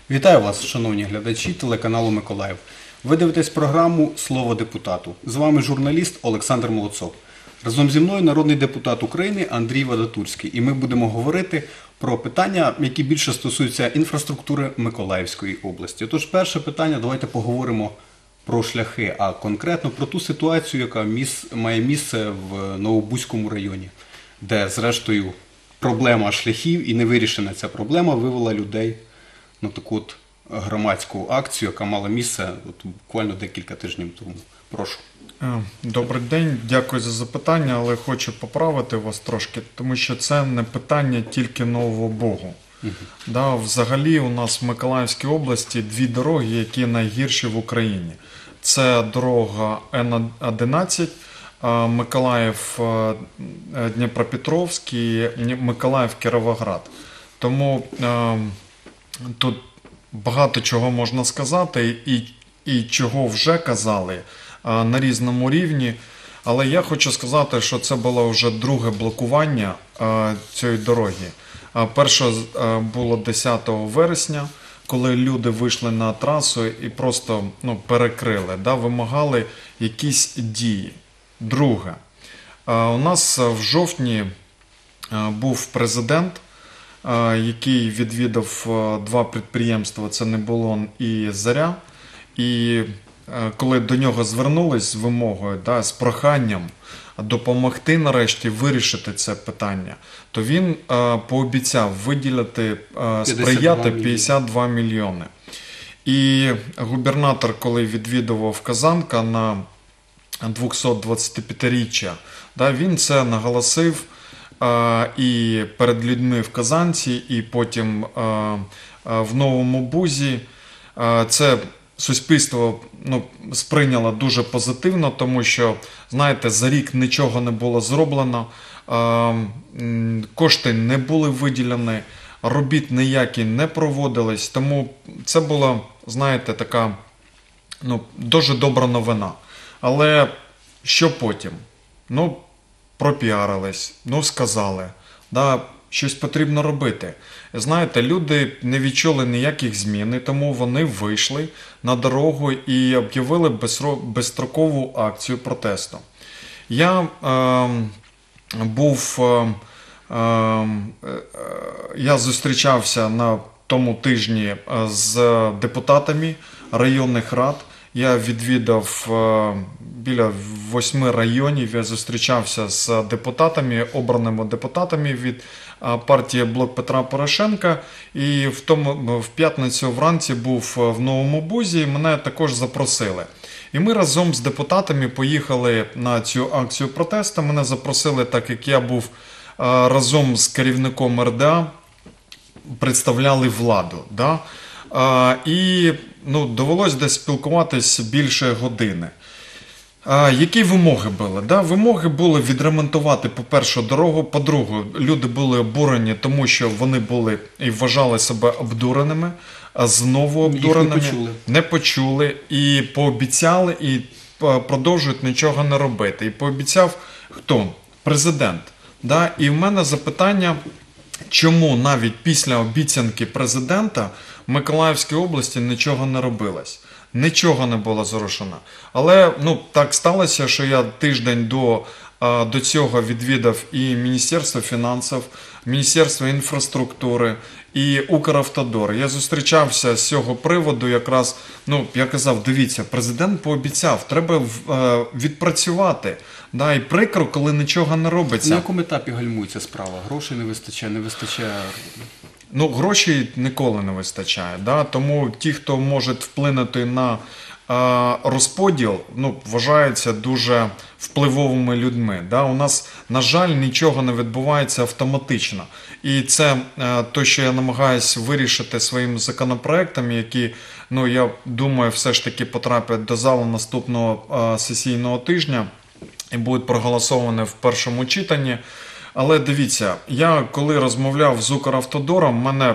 Вітаю вас, шановні глядачі телеканалу Миколаїв. Ви дивитесь програму «Слово депутату». З вами журналіст Олександр Молодцов. Разом зі мною народний депутат України Андрій Вадатурський. І ми будемо говорити про питання, які більше стосуються інфраструктури Миколаївської області. Отож, перше питання, давайте поговоримо про шляхи, а конкретно про ту ситуацію, яка має місце в Новобузькому районі, де, зрештою, проблема шляхів і невирішена ця проблема вивела людей на таку от громадську акцію, яка мала місце буквально декілька тижнів тому. Прошу. Добрий день, дякую за запитання, але хочу поправити вас трошки, тому що це не питання тільки Нового Богу. Взагалі у нас в Миколаївській області дві дороги, які найгірші в Україні. Це дорога Н11, Миколаїв-Дніпропетровськ і Миколаїв-Кіровоград. Тому тут багато чого можна сказати і чого вже казали на різному рівні. Але я хочу сказати, що це було вже друге блокування цієї дороги. Перше було 10 вересня, коли люди вийшли на трасу і просто перекрили, вимагали якісь дії. Друге, у нас в жовтні був президент, який відвідав два підприємства, це «Небулон» і «Заря». І коли до нього звернулись з вимогою, з проханням допомогти нарешті вирішити це питання, то він пообіцяв виділити, сприяти 52 мільйони. І губернатор, коли відвідував Казанка на 225-річчя, він це наголосив і перед людьми в Казанці, і потім в Новому Бузі. Це суспільство сприйняло дуже позитивно, тому що, знаєте, за рік нічого не було зроблено, кошти не були виділені, робіт ніякі не проводились, тому це була, знаєте, така дуже добра новина. Але що потім? Пропіарились, сказали, щось потрібно робити. Знаєте, люди не відчули ніяких змін, і тому вони вийшли на дорогу і об'явили безстрокову акцію протесту. Я зустрічався на тому тижні з депутатами районних рад. Я відвідав біля 8 районів, я зустрічався з депутатами, обраними депутатами від партії «Блок Петра Порошенка». І в п'ятницю вранці був в Новому Бузі, і мене також запросили. І ми разом з депутатами поїхали на цю акцію протесту. Мене запросили, так як я був разом з керівником РДА, представляли владу. І довелось десь спілкуватись більше години. Які вимоги були? Вимоги були відремонтувати, по-перше, дорогу, по-друге, люди були обурені, тому що вони були і вважали себе обдуреними, знову обдуреними, не почули і пообіцяли, і продовжують нічого не робити. І пообіцяв хто? Президент. І в мене запитання, чому навіть після обіцянки президента в Миколаївській області нічого не робилось? Нічого не було зрушено. Але так сталося, що я тиждень до цього відвідав і Міністерство фінансів, Міністерство інфраструктури, і Укравтодор. Я зустрічався з цього приводу якраз, я казав, дивіться, президент пообіцяв, треба відпрацювати. І прикро, коли нічого не робиться. На якому етапі гальмується справа? Грошей не вистачає? Грошей ніколи не вистачає. Тому ті, хто може вплинути на розподіл, вважаються дуже впливовими людьми. У нас, на жаль, нічого не відбувається автоматично. І це те, що я намагаюся вирішити своїми законопроектами, які, я думаю, все ж таки потраплять до залу наступного сесійного тижня і будуть проголосовані в першому читанні. Але дивіться, я коли розмовляв з Укравтодором, мене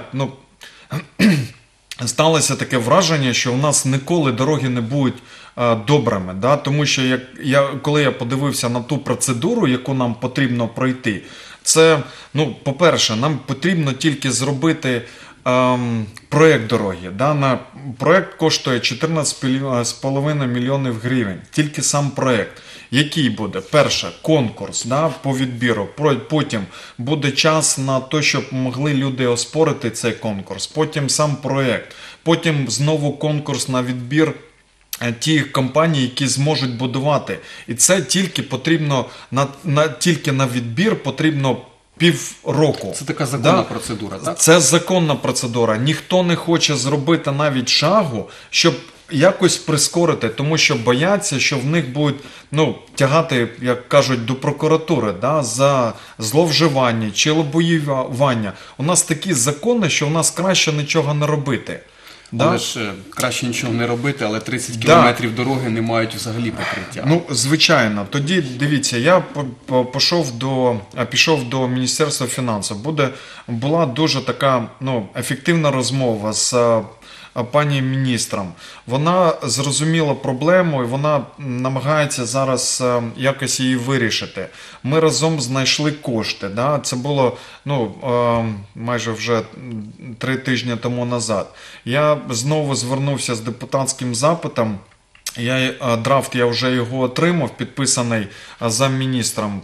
сталося таке враження, що у нас ніколи дороги не будуть добрими. Тому що коли я подивився на ту процедуру, яку нам потрібно пройти, це, по-перше, нам потрібно тільки зробити проєкт дороги. Да? Проєкт коштує 14,5 мільйонів гривень. Тільки сам проєкт. Який буде? Перше, конкурс, да, по відбіру. Потім буде час на те, щоб могли люди оспорити цей конкурс. Потім сам проєкт. Потім знову конкурс на відбір тих компаній, які зможуть будувати. І це тільки потрібно, тільки на відбір потрібно півроку. Це така законна процедура, так? Це законна процедура. Ніхто не хоче зробити навіть шагу, щоб якось прискорити, тому що бояться, що в них будуть тягати, як кажуть, до прокуратури, да, за зловживання чи лобіювання. У нас такі закони, що у нас краще нічого не робити. Да? Але ж краще нічого не робити, але 30 кілометрів дороги не мають взагалі покриття. Ну, звичайно. Тоді, дивіться, я пішов до Міністерства фінансів. Була дуже така ефективна розмова з пані міністром. Вона зрозуміла проблему і вона намагається зараз якось її вирішити. Ми разом знайшли кошти. Да? Це було майже вже 3 тижні тому назад. Я знову звернувся з депутатським запитом. Драфт я вже його отримав, підписаний замміністром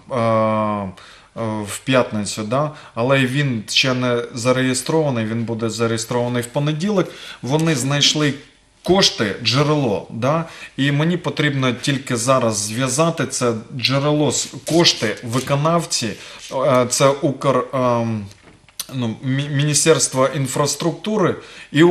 в п'ятницю, да? Але він ще не зареєстрований, він буде зареєстрований в понеділок. Вони знайшли кошти, джерело, да? І мені потрібно тільки зараз зв'язати це джерело, кошти, виконавці, це Міністерство інфраструктури і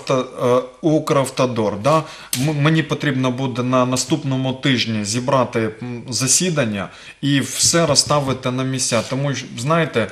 Укравтодор. Да? Мені потрібно буде на наступному тижні зібрати засідання і все розставити на місця. Тому що, знаєте,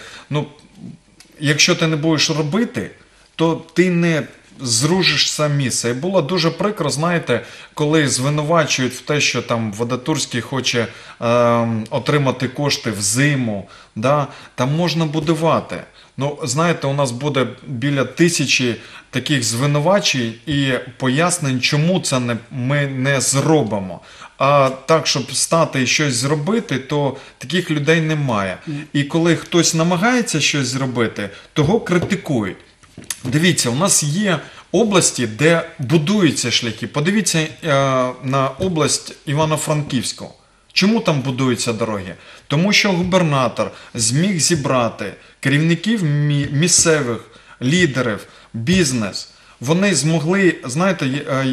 якщо ти не будеш робити, то ти не зрушишся місце. І було дуже прикро, знаєте, коли звинувачують в те, що там Вадатурський хоче отримати кошти в зиму, да? Там можна будувати. Знаєте, у нас буде біля 1000 таких звинувачень і пояснень, чому це ми не зробимо. А так, щоб стати і щось зробити, то таких людей немає. І коли хтось намагається щось зробити, того критикують. Дивіться, у нас є області, де будуються шляхи. Подивіться на область Івано-Франківську. Чому там будуються дороги? Тому що губернатор зміг зібрати керівників місцевих, лідерів, бізнес. Вони змогли, знаєте,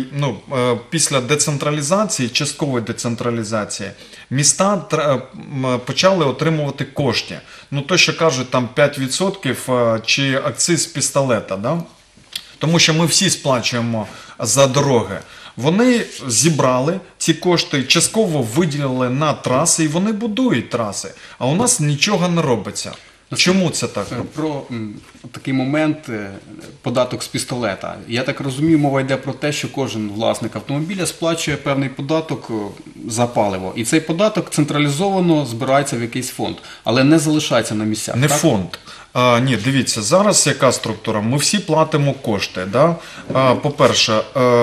після децентралізації, часткової децентралізації, міста почали отримувати кошти. То, що кажуть, там 5% чи акциз з пістолета, да? Тому що ми всі сплачуємо за дороги. Вони зібрали ці кошти, частково виділили на траси, і вони будують траси. А у нас нічого не робиться. Чому це так? Про такий момент податок з пістолета. Я так розумію, мова йде про те, що кожен власник автомобіля сплачує певний податок за паливо. І цей податок централізовано збирається в якийсь фонд, але не залишається на місцях. Не так? фонд. Ні, дивіться, зараз яка структура? Ми всі платимо кошти. Да? По-перше,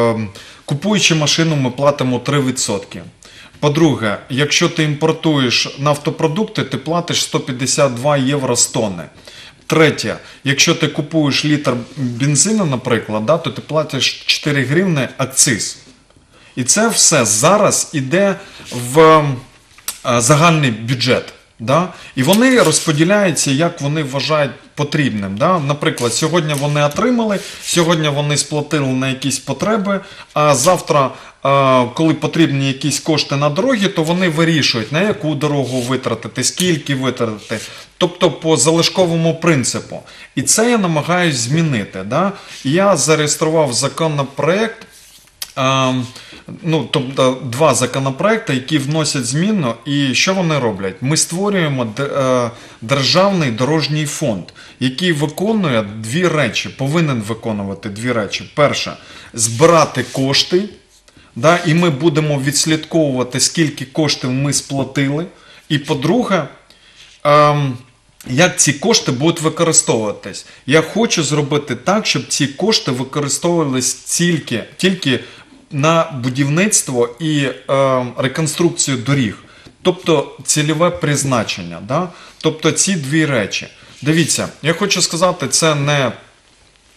купуючи машину, ми платимо 3%. По-друге, якщо ти імпортуєш нафтопродукти, ти платиш 152 євро з тонни. Третє, якщо ти купуєш літр бензину, наприклад, да, то ти платиш 4 гривни акциз. І це все зараз йде в загальний бюджет. Да? І вони розподіляються, як вони вважають потрібним. Да? Наприклад, сьогодні вони отримали, сьогодні вони сплатили на якісь потреби, а завтра, коли потрібні якісь кошти на дороги, то вони вирішують, на яку дорогу витратити, скільки витратити. Тобто по залишковому принципу. І це я намагаюсь змінити. Да? Я зареєстрував законопроект, тобто 2 законопроекти, які вносять зміну, і що вони роблять? Ми створюємо державний дорожній фонд, який виконує 2 речі, повинен виконувати 2 речі. Перше, збирати кошти, да, і ми будемо відслідковувати, скільки коштів ми сплатили. І по-друге, як ці кошти будуть використовуватись. Я хочу зробити так, щоб ці кошти використовувались тільки на будівництво і реконструкцію доріг. Тобто цільове призначення. Да? Тобто ці 2 речі. Дивіться, я хочу сказати, це не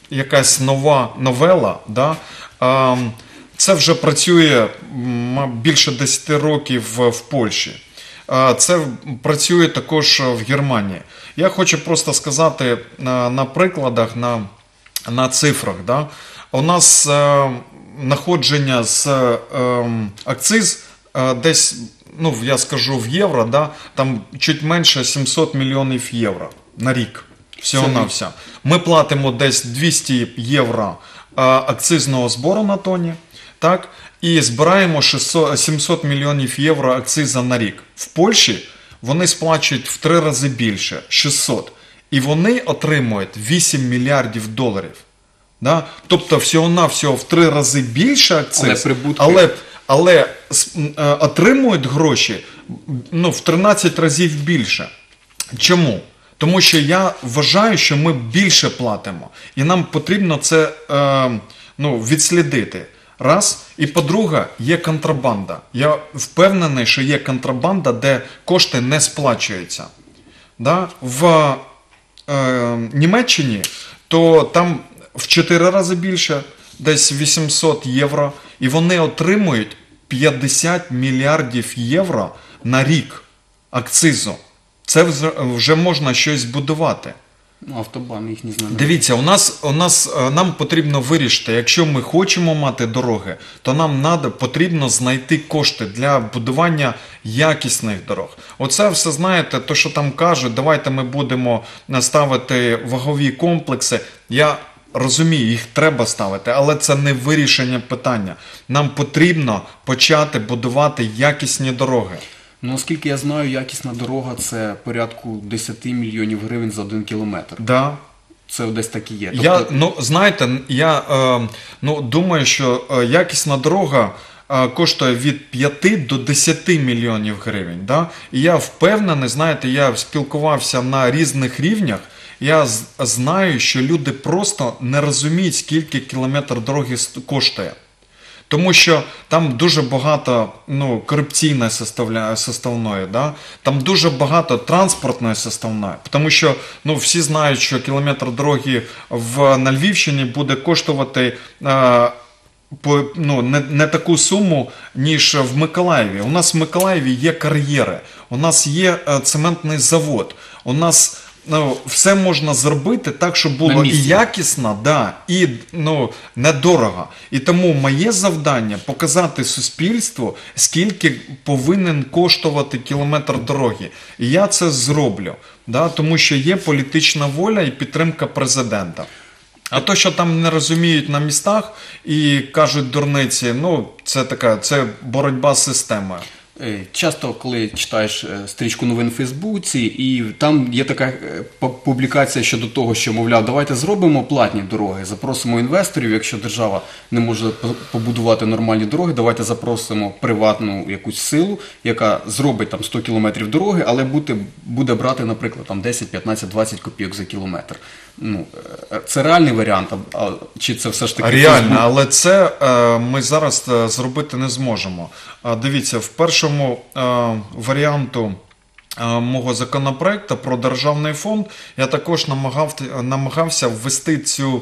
якась нова новела, да, це вже працює більше 10 років в Польщі. Це працює також в Германії. Я хочу просто сказати на прикладах, на цифрах. Да? У нас находження з акциз десь, ну я скажу в євро, да? Там чуть менше 700 мільйонів євро на рік. Всього-навсього. Ми платимо десь 200 євро акцизного збору на тоні, так? І збираємо 700 мільйонів євро акциза на рік. В Польщі вони сплачують в 3 рази більше, 600. І вони отримують 8 мільярдів доларів. Да? Тобто всього-навсього в 3 рази більше акциз, але отримують гроші в 13 разів більше. Чому? Тому що я вважаю, що ми більше платимо. І нам потрібно це відслідити. Раз. І по-друге, є контрабанда. Я впевнений, що є контрабанда, де кошти не сплачуються. Да? В Німеччині то там в 4 рази більше, десь 800 євро. І вони отримують 50 мільярдів євро на рік акцизу. Це вже можна щось будувати. Автобан їх не знає. Дивіться, нам потрібно вирішити, якщо ми хочемо мати дороги, то нам потрібно знайти кошти для будування якісних дорог. Оце все, знаєте, то, що там кажуть, давайте ми будемо ставити вагові комплекси. Я розумію, їх треба ставити, але це не вирішення питання. Нам потрібно почати будувати якісні дороги. Ну, наскільки я знаю, якісна дорога – це порядку 10 мільйонів гривень за 1 кілометр. Да. Це десь так і є. Я думаю, що якісна дорога коштує від 5 до 10 мільйонів гривень. Да? І я впевнений, знаєте, я спілкувався на різних рівнях, я знаю, що люди просто не розуміють, скільки кілометр дороги коштує. Тому що там дуже багато корупційної составної, да? Там дуже багато транспортної составної. Тому що всі знають, що кілометр дороги на Львівщині буде коштувати не таку суму, ніж в Миколаєві. У нас в Миколаєві є кар'єри, у нас є цементний завод, у нас все можна зробити так, щоб було і якісно, і недорого. І тому моє завдання – показати суспільству, скільки повинен коштувати кілометр дороги. І я це зроблю, тому що є політична воля і підтримка президента. А то, що там не розуміють на містах і кажуть дурниці, це боротьба з системою. Часто, коли читаєш стрічку новин в Фейсбуці, і там є така публікація щодо того, що, мовляв, давайте зробимо платні дороги, запросимо інвесторів, якщо держава не може побудувати нормальні дороги, давайте запросимо приватну якусь силу, яка зробить там 100 кілометрів дороги, але буде брати, наприклад, там 10, 15, 20 копійок за кілометр. Це реальний варіант, чи це все ж таки... Реально, але це ми зараз зробити не зможемо. Дивіться, в першому варіанту мого законопроекту про державний фонд я також намагався ввести цю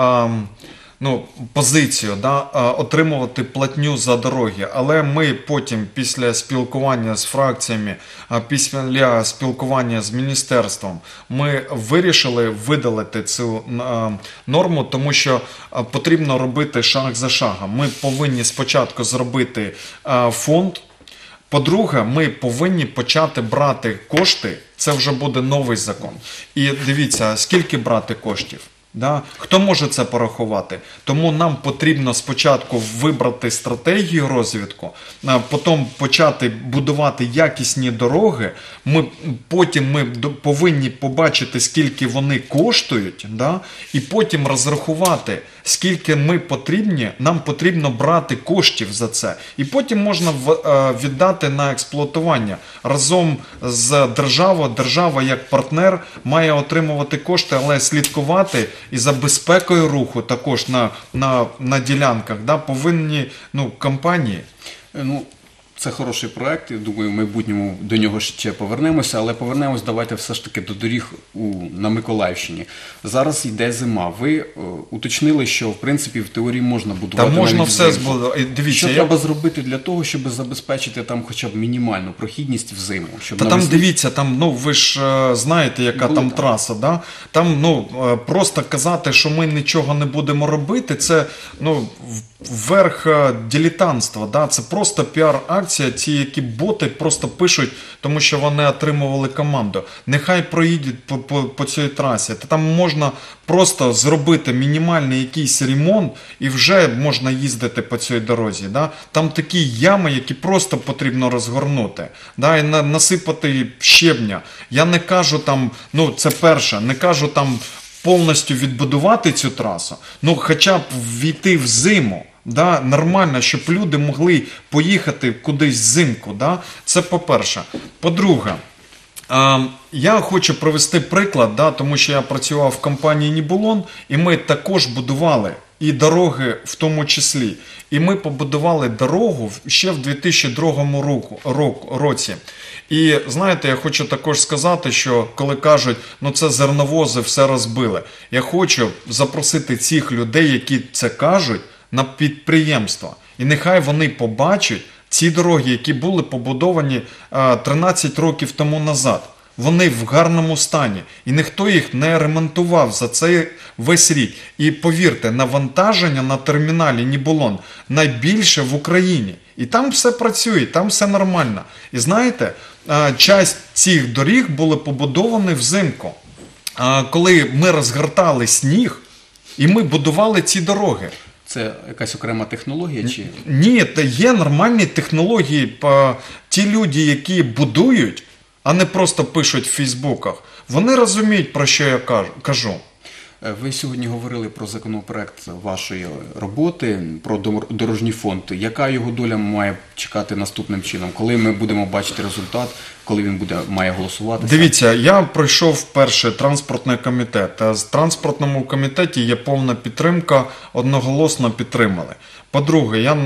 позицію, отримувати платню за дороги. Але ми потім, після спілкування з фракціями, після спілкування з міністерством, ми вирішили видалити цю норму, тому що потрібно робити шаг за шагом. Ми повинні спочатку зробити фонд. По-друге, ми повинні почати брати кошти, це вже буде новий закон. І дивіться, скільки брати коштів? Да? Хто може це порахувати? Тому нам потрібно спочатку вибрати стратегію розвитку, потім почати будувати якісні дороги, потім ми повинні побачити, скільки вони коштують, да? І потім розрахувати, скільки нам потрібно брати коштів за це. І потім можна віддати на експлуатування. Разом з державою, держава як партнер має отримувати кошти, але слідкувати і за безпекою руху також на ділянках повинні компанії. це хороший проект, я думаю, в майбутньому до нього ще повернемося, але повернемось давайте все ж таки до доріг на Миколаївщині. Зараз йде зима. Ви уточнили, що в принципі в теорії можна будувати Та можна навіть все взимку. збудувати. Дивіться, Що треба зробити для того, щоб забезпечити там хоча б мінімальну прохідність взиму? Щоб Та там навесні- дивіться, там, ну ви ж знаєте, яка Були там там. траса, да? Там, ну, просто казати, що ми нічого не будемо робити, це, ну, верх дилетантства, да? Це просто піар-акція, ті, які боти просто пишуть, тому що вони отримували команду. Нехай проїдуть по цій трасі. Та там можна просто зробити мінімальний якийсь ремонт і вже можна їздити по цій дорозі. Да? Там такі ями, які просто потрібно розгорнути, да? І насипати щебня. Я не кажу там, ну це перше, не кажу там повністю відбудувати цю трасу, ну хоча б ввійти в зиму. Да, нормально, щоб люди могли поїхати кудись взимку. Да? Це по-перше. По-друге, я хочу привести приклад, да, тому що я працював в компанії Нібулон, і ми також будували і дороги в тому числі. І ми побудували дорогу ще в 2002 році. І знаєте, я хочу також сказати, що коли кажуть, ну це зерновози все розбили, я хочу запросити цих людей, які це кажуть, на підприємства. І нехай вони побачать ці дороги, які були побудовані 13 років тому назад. Вони в гарному стані. І ніхто їх не ремонтував за цей весь рік. І повірте, навантаження на терміналі Нібулон найбільше в Україні. І там все працює, там все нормально. І знаєте, часть цих доріг були побудовані взимку. Коли ми розгортали сніг, і ми будували ці дороги. Це якась окрема технологія? Чи Ні, це є нормальні технології. Ті люди, які будують, а не просто пишуть в Фейсбуках, вони розуміють, про що я кажу. ви сьогодні говорили про законопроект вашої роботи, про дорожній фонд. Яка його доля має чекати наступним чином? Коли ми будемо бачити результат, коли він має голосуватися? Дивіться, я пройшов перший транспортний комітет. В транспортному комітеті є повна підтримка, одноголосно підтримали. По-друге, я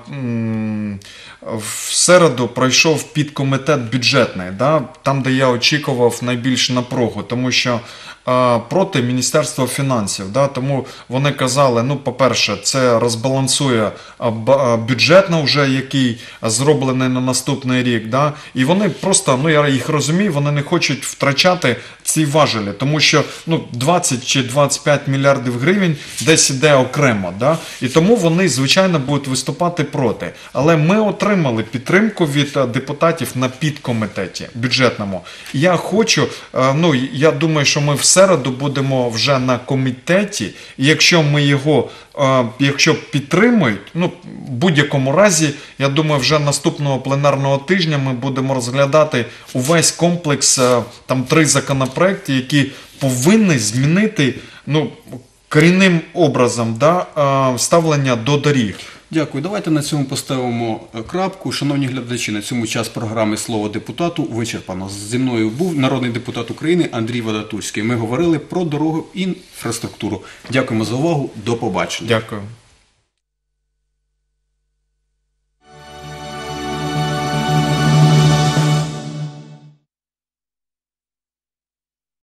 в середу пройшов підкомітет бюджетний, да, там, де я очікував найбільш напругу, тому що проти Міністерства фінансів. Да, тому вони казали, ну, по-перше, це розбалансує бюджетно вже, який зроблений на наступний рік. Да, і вони просто, ну, я їх розумію, вони не хочуть втрачати ці важелі, тому що, ну, 20 чи 25 мільярдів гривень десь іде окремо. Да, і тому вони, звичайно, будуть виступати проти. Але ми отримали підтримку від депутатів на підкомітеті бюджетному. Я хочу, ну, я думаю, що ми в середу будемо вже на комітеті, і якщо ми його, якщо підтримують, ну, в будь-якому разі, я думаю, вже наступного пленарного тижня ми будемо розглядати увесь комплекс, там 3 законопроекти, які повинні змінити, ну, корінним образом, да, ставлення до доріг. Дякую. Давайте на цьому поставимо крапку. Шановні глядачі, на цьому час програми «Слово депутату» вичерпано. Зі мною був народний депутат України Андрій Вадатурський. Ми говорили про дорогу і інфраструктуру. Дякуємо за увагу. До побачення. Дякую.